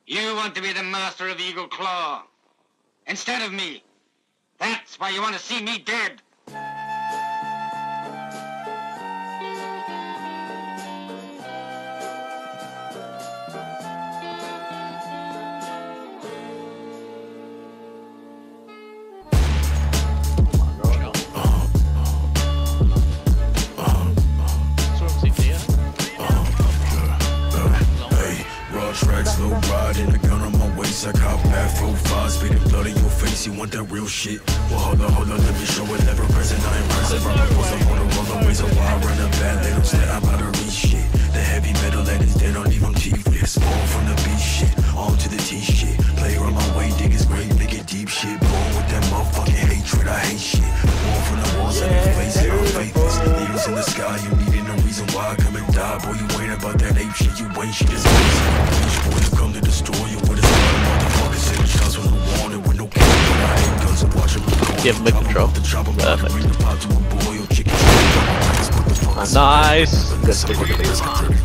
You want to be the master of Eagle Claw instead of me. That's why you want to see me dead. Slow ride and a gun on my waist. I cop back 4-5, spitting blood in your face. You want that real shit? Well, hold on, let me show it. Never present, I ain't present. I'm on the roll the ways of why I run a bad. They don't say I'm out of reach shit. The heavy metal that is dead don't leave them teethless. Born from the beat shit, on to the T shit. Player on my way, dig is great, make it deep shit. Born with that motherfucking hatred, I hate shit. Born from the walls of the face, I'm faithless. Needles in the sky, you needing no reason why I come and die. Boy, you ain't about that ape shit, you ain't shit, it's crazy. Boy, you come to destroy you with a lot of motherfuckers sitting shots when you want it with no care. But I hate guns and watch them record. Give him a control. Perfect. Nice! Good stick with the base.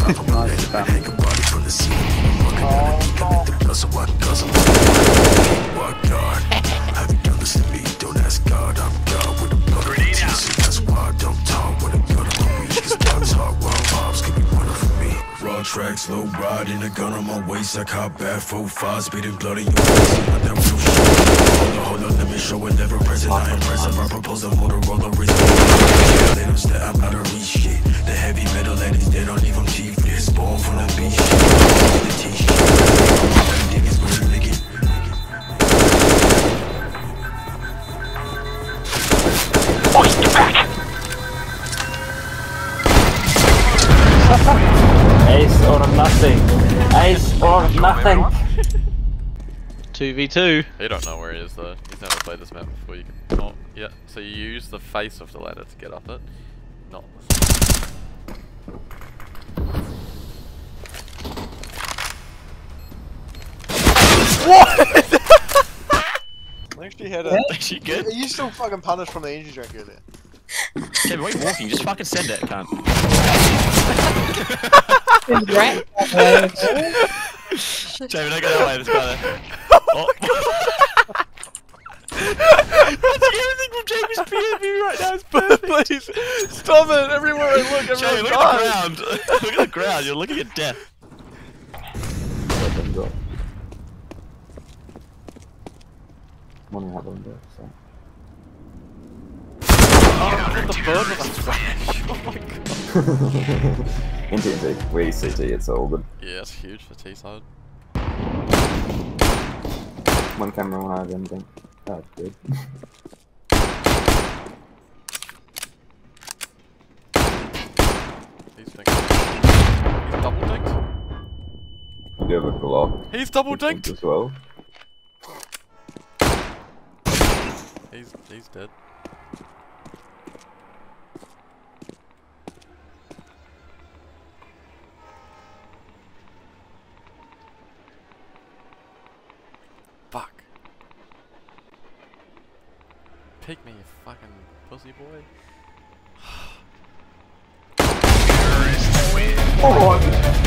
Have you done this to me? Don't ask God, I'm God with a blood of tears. That's why I don't talk when I gun on my reach. Cause I talk while pops could be running from me. Raw tracks, low riding, a gun on my waist. I cop back 4-5, spitting blood in your face. Not that real shit. Hold on, let me show it. Never present, I am present. I propose a Motorola reason. They don't say I'm out of reach shit. The heavy metal that is dead don't leave them teethless. Born from the beach shit. The T-shit. Niggas gonna lick it. Boys, get back! Ace or nothing. Ace or nothing. 2v2. You don't know where he is though. He's never played this map before. You can. Oh, yeah. So you use the face of the ladder to get up it, not the. What? I actually had a. Is she good? Are you still fucking punished from the energy drink earlier? Yeah, but why are you walking? Just fucking send it, cunt. Jamie, don't go that way, there's a guy there. Oh. Everything from Jamie's POV right now is perfect. Please, stop it! Everywhere I look, Jamie, look at the ground. Look at the ground, you're looking at death. Oh, the bird was on splash. Oh my god. In TNT, we CT, it's all good. Yeah, that's huge for T-side. One camera, one eye, anything. That's good. He's double dinked? You have a Glock. He's double dinked as well. He's dead. Fuck. Pick me, you fucking pussy boy. Oh,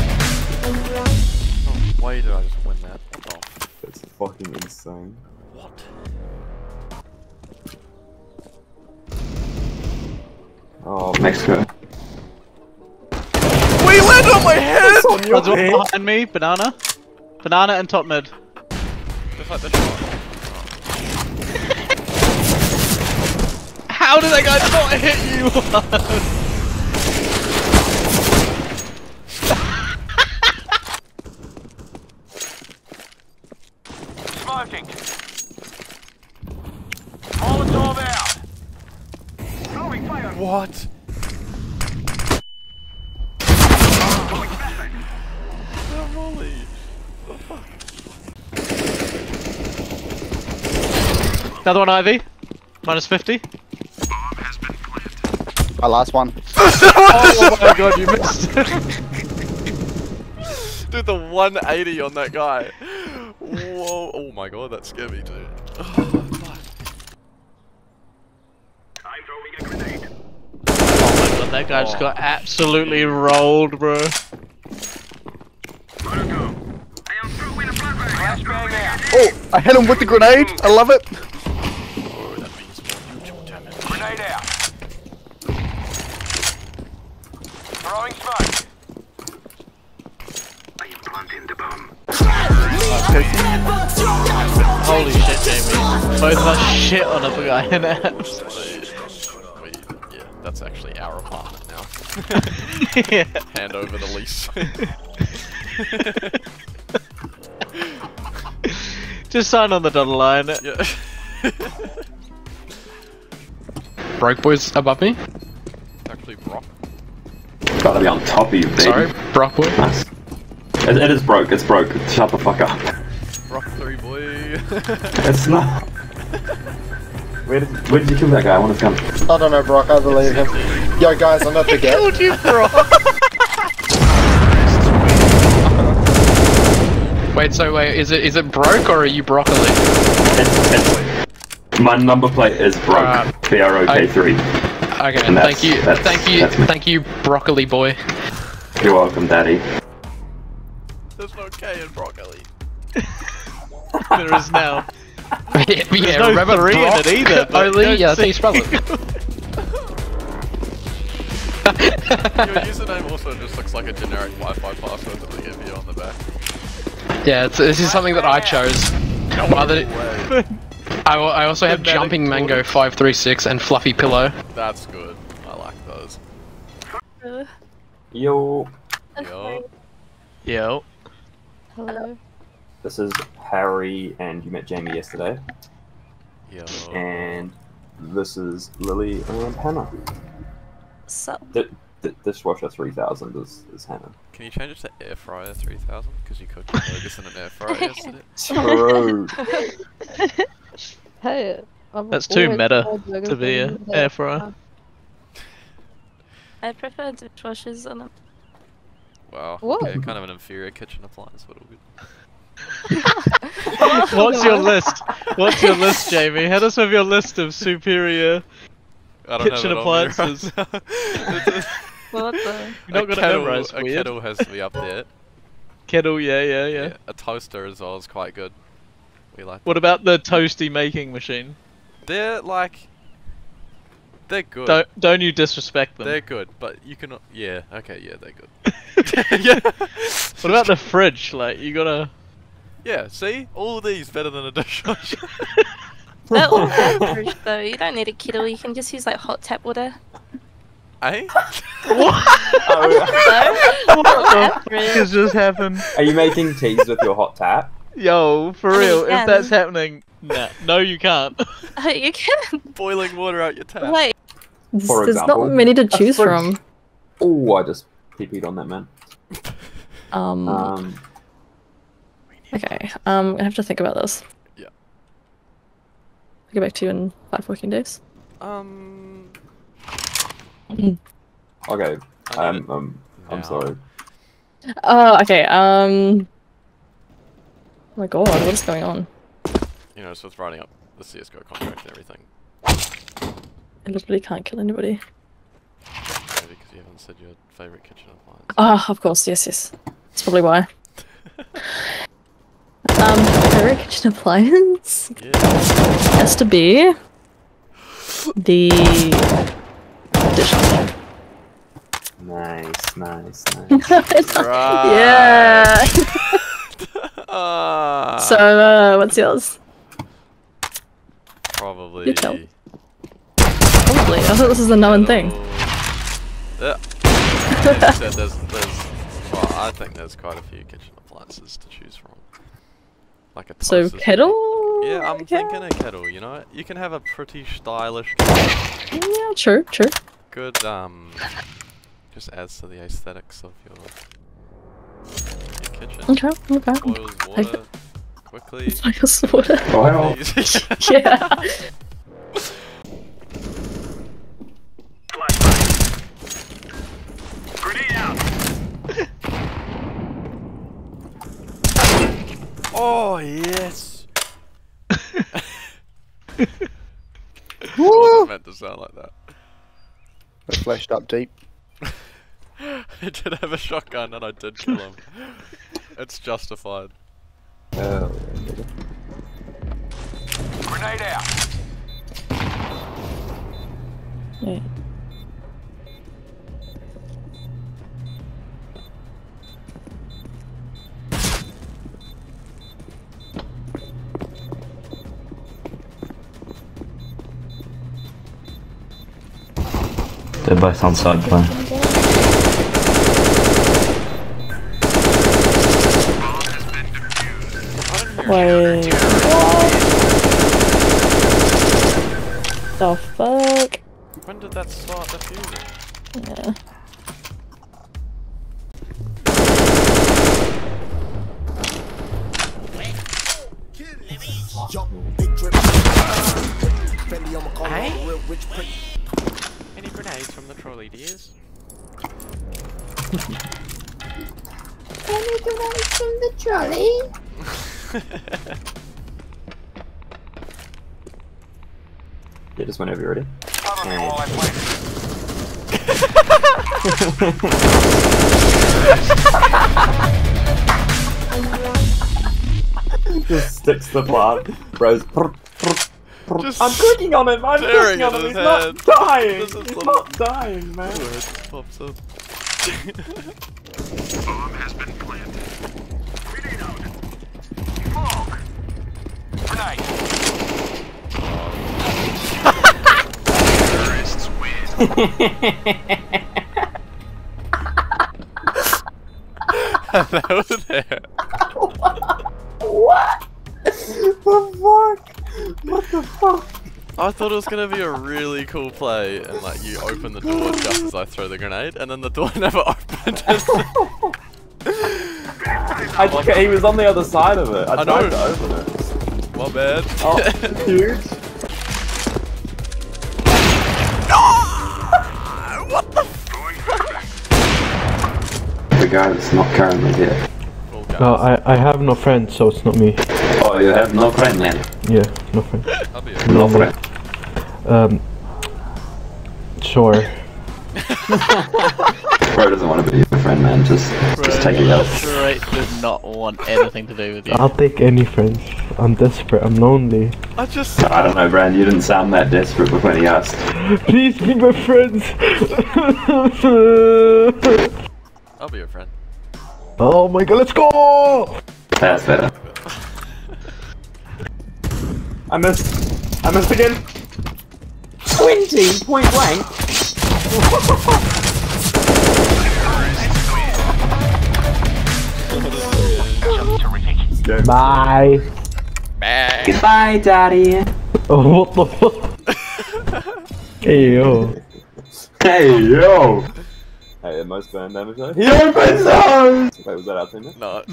why did I just win that? What the? That's fucking insane. What? Oh, Mexico. We landed on my head! There's one behind me, banana. Banana and top mid. Just like this shot. How did that guy not hit you? Smoking. Molotov out. Throwing fire. What? Molly. What the fuck? Another one, Ivy. Minus 50. My last one. Oh my god, you missed it. Dude, the 180 on that guy. Whoa. Oh my god, that scared me, dude. Oh, fuck. I'm throwing a grenade. Oh my god, that guy just got absolutely rolled, bro. Gotta go. I am throwing a flashbang. Flashbang out. Oh, I hit him with the grenade. I love it. Oh, that means more neutral damage. Grenade out. Throwing smoke. Holy shit, Jamie. Both of us shit on a guy in it. Yeah, that's actually our apartment now. Yeah. Hand over the lease. Just sign on the dotted line. Yeah. Broke boys above me. It's actually Brock. Gotta be on top of you, baby. Sorry, Brock boy. Nice. It is broke, it's broke. Shut the fuck up. Brock 3 boy. It's not. Where did you kill that guy? I want his gun. I don't know, Brock. I believe him. Yo, guys, I'm not the get. Killed you, bro. Wait, is it broke or are you broccoli? It's my number plate is broke. BROK3. Okay, And thank you, that's me. thank you, broccoli boy. You're welcome, Daddy. There's no K in broccoli. There is now. Yeah, There's no remember 3 in Brock? it either. but Only, don't yeah, I think you see- spelled it. Your username also just looks like a generic Wi-Fi password that they give you on the back. Yeah, this is something that I chose. I also have Genetic Jumping Mango 536 and Fluffy Pillow. That's good. I like those. Yo. Yo. Yo. Hello. This is Harry, and you met Jamie yesterday. Yo. And this is Lily and Hannah. So. Dishwasher 3000 is Hannah. Can you change it to air fryer 3000? Because you cooked burgers in an air fryer yesterday. True. Hey. That's too meta to be an air fryer. I prefer dishwashers on them. Wow. Whoa. Okay, kind of an inferior kitchen appliance, but all good. What's your list? What's your list, Jamie? Hit us with your list of superior I don't kitchen have it on me appliances. right now. What the? You're not gonna memorize. A Weird. kettle has to be up there. Kettle, yeah. A toaster as well is quite good. We like. What about the toasty making machine? They're like. They're good. Don't you disrespect them. They're good, but you can. Yeah. Okay. Yeah, they're good. Yeah. What about the fridge? Like you gotta. Yeah. See, all of these better than a dishwasher. They're all average though. You don't need a kettle. You can just use like hot tap water. Eh? What? What the fuck has just happened? Are you making teas with your hot tap? Yo, for I mean, real, you if can. that's happening, nah, no you can't. You can. Boiling water out your tap. Wait. For There's example, not many to choose fridge. from. Oh, I just TP'd on that man. Okay. I have to think about this. Yeah. I'll get back to you in 5 working days. Okay. I'm now. sorry. Oh, okay. Oh my god, what's going on? You know, so it's writing up the CS:GO contract and everything. I literally can't kill anybody. Maybe because you haven't said your favourite kitchen appliance. Ah, of course, yes. That's probably why. Favorite kitchen appliance Yeah. has to be the dishwasher. Nice. Yeah. So, what's yours? Probably. You tell. Probably. I thought this was a known thing. Yeah. Said there's, well, I think there's quite a few kitchen appliances to choose from. Like a So, toaster. kettle? Yeah, I'm Okay. thinking a kettle, you know? You can have a pretty stylish Yeah, true. good, just adds to the aesthetics of your kitchen. Okay. Boils water quickly. Boils water. Wow. Yeah. Grenade out. Oh, yes! It wasn't meant to sound like that. I flashed up deep. I did have a shotgun and I did kill him. It's justified. Grenade out. Yeah. They're both on side plan. Wait. What? The fuck? When did that start defusing? Yeah. Hey? Any grenades from the trolley, dears? Any grenades from the trolley? Yeah, just whenever you're ready. Cover me while I plant it. Just sticks the plant. Bros. Just I'm clicking on him! I'm staring clicking on at him! his He's not head. dying! This is He's the- not dying, man! Oh, it just pops up. Bomb has been planted. Grenade out. Smoke. Grenade. Terrorists win. Hello there. What? The fuck? What the fuck? I thought it was gonna be a really cool play, and like you open the door just as I throw the grenade, and then the door never opened. He was on the other side of it. I tried know. to open it. My bad. Oh, huge. What the The guy that's not currently here. No, I have no friends, so it's not me. Oh, you have no friend, man. Yeah, no friend. I'll be No friend. Sure. Bro doesn't want to be your friend, man. Just take it out. Straight did not want anything to do with you. I'll take any friends. I'm desperate. I'm lonely. I just. I don't know, Brand. You didn't sound that desperate before he asked. Please be my friends. I'll be your friend. Oh my god, let's go! That's better. I missed. I missed again. 20 point blank. Bye. Bye. Goodbye, Daddy. Oh, what the fuck? Hey yo. Hey yo. Hey, the most burn damage though. He opens those! Wait, was that our teammate? No.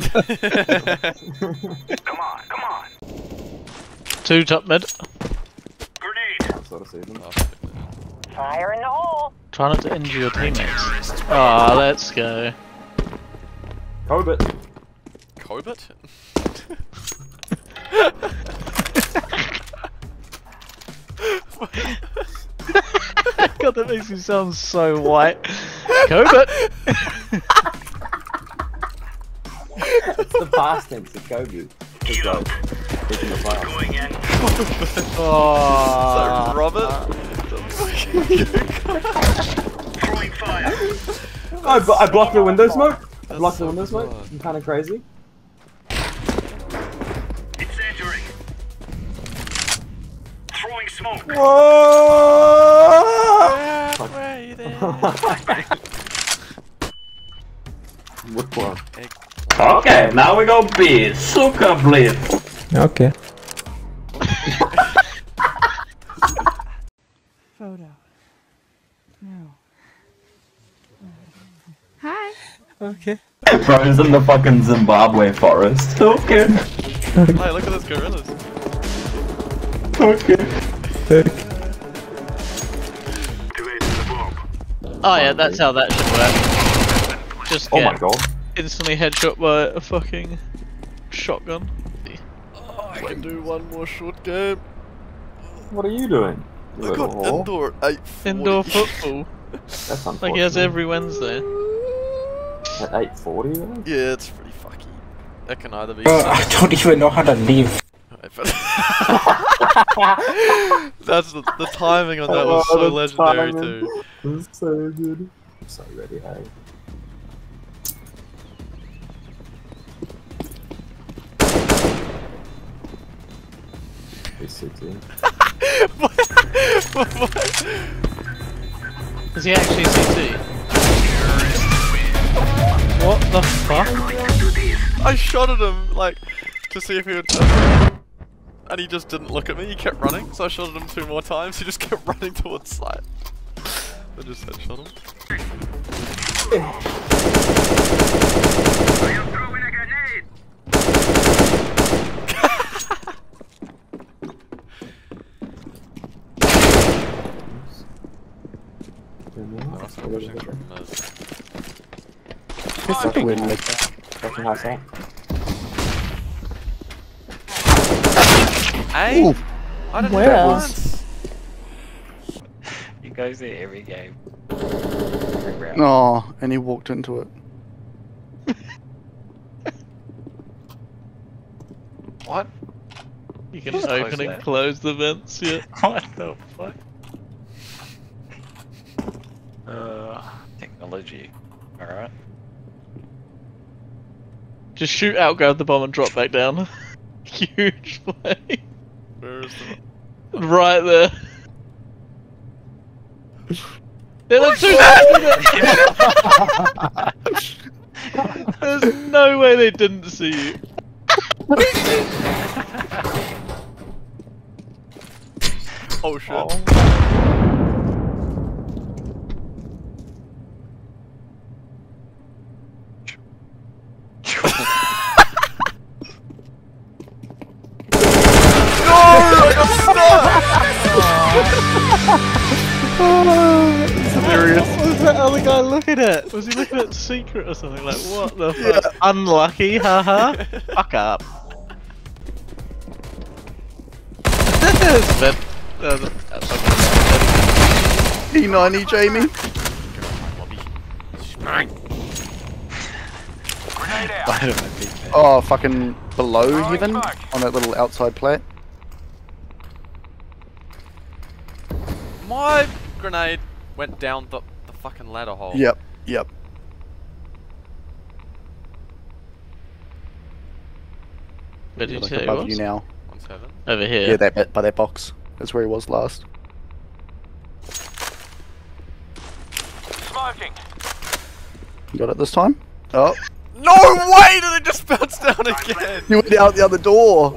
Come on, come on. 2 top mid. Grenade. I sort of see them. Fire in the hole. Try not to injure your teammates. Ah, let's go. Cobit. Cobit? God, that makes me sound so white. Cobit! It's the past tense of Kobe. Just like, taking the fire. Going in. Oh. So, Robert? Throwing fire. I blocked the window smoke. I blocked the window smoke. I'm kind of crazy. Incendiary. Throwing smoke. Whoa! Which one? Okay, now we go B. Suka Blitz. Okay. Photo. No. Hi. Okay. Bro's in the fucking Zimbabwe forest. Okay. Hey, look at those gorillas. Okay. Oh yeah, that's how that should work. Just get Oh my god. instantly headshot by a fucking shotgun. Oh, I can do one more short game. What are you doing? You I little got whore? indoor 840. Indoor football. That's unfortunate. Like he has every Wednesday. At 8:40? Really? Yeah, it's pretty fucky. It can either be. I don't even know how to leave. That's the timing on that was so legendary too. That's so good. I'm so ready, hey. He's 16. What? Is he actually CT? What the fuck? I shot at him, like, to see if he would turn. And he just didn't look at me, he kept running, so I shot at him 2 more times, he just kept running towards site. I just headshot him. I am throwing a grenade! It's a win like that. Fucking high salt. Hey! Ooh. I didn't Where do it else? once! He goes there every game. Oh, and he walked into it. What? You can Just open close and that. close the vents, yeah. What the fuck? Technology. Alright. Just shoot out, grab the bomb and drop back down. Huge play. Where is the... Right there. There are two. There's no way they didn't see you. Oh shit. Oh. It's hilarious. What was that other guy looking at? Was he looking at secret or something? Like, what the fuck? Unlucky, haha. Fuck up. That, E90, Jamie. Oh, fucking below heaven on that little outside plat. My grenade went down the fucking ladder hole. Yep, yep. Where did you Like say he above was? you now. One's heaven. Over here. Yeah, that bit by that box. That's where he was last. Smoking! You got it this time? Oh. No way did it just bounce down again! You went out the other door!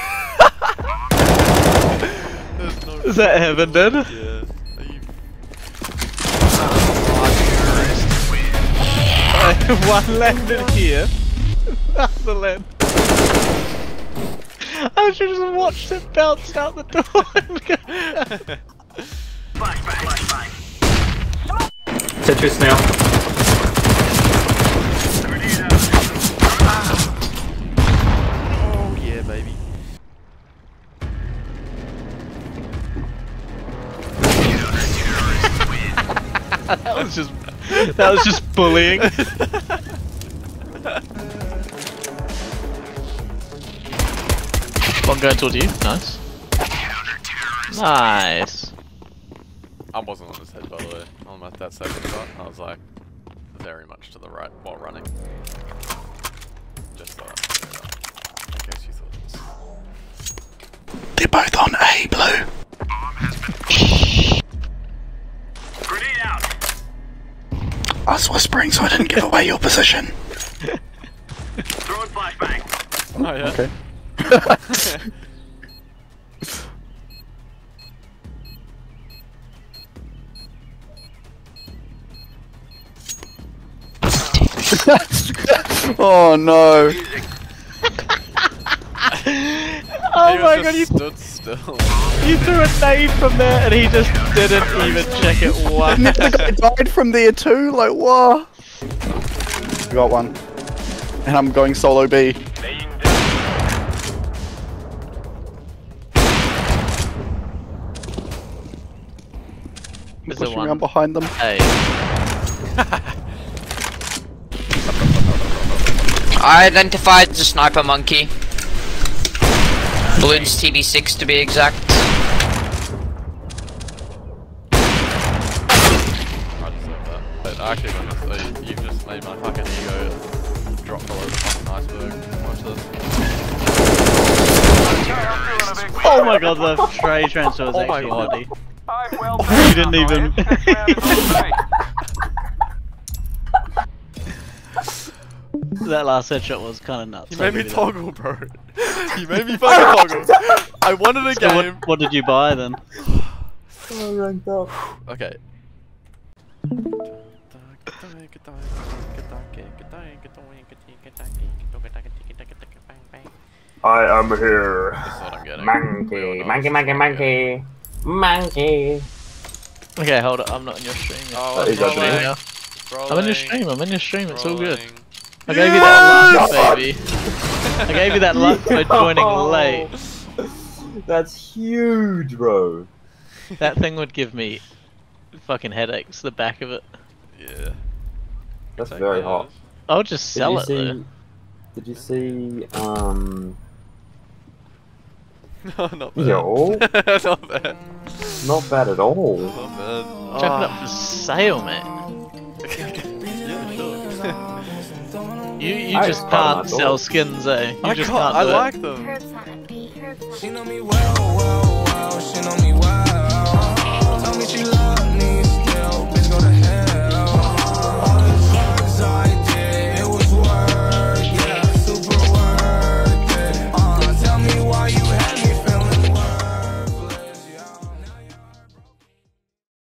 Is that heaven then? Yeah. Are you... One landed here. That's the land. I should have watched it bounce out the door and go. Flashbang! Tetris now. Oh yeah, baby. That was just bullying. One going towards you. Nice. Nice. I wasn't on his head, by the way. On that second shot, I was like very much to the right while running. Just thought, in case you thought it was. They're both on A, Blue. Grenade out! I was whispering so I didn't give away your position. Throwing flashbang! Oh yeah. Okay. Oh no. Oh my god, you stood still. You threw a nade from there and he just didn't even check it once. And the other guy died from there too, like what? Got one. And I'm going solo B. Is there Pushing one? around behind them. Hey. I identified the sniper monkey. Balloons TD6 to be exact. I deserve that. But actually, honestly, you've just made my fucking ego drop below the fucking iceberg. Watch this. Oh my god, the tray transfer was Oh my actually god. nutty. You didn't even. That last headshot was kind of nuts. You made me toggle, bro. You made me fucking toggle. I wanted a So game. what did you buy then? Oh, ranked up. Okay. I am here. This is what I'm getting. Monkey, monkey, monkey, monkey, monkey. Okay, hold up. I'm not in your stream yet. Oh, Is that Rolling. me? I'm in your stream. I'm in your stream. It's all good. I gave you that luck, baby. I gave you that luck for joining late. That's huge, bro. That thing would give me fucking headaches. The back of it. Yeah. That's very hot. I'll just sell it though. Did you see, No, not bad. Yo. Not bad. Not bad at all. Not bad. Chuck it up for sale, mate. Yeah, sure. You I just just bought can't my sell door. skins, eh? You I just can't. can't I do it. like them. She know me well.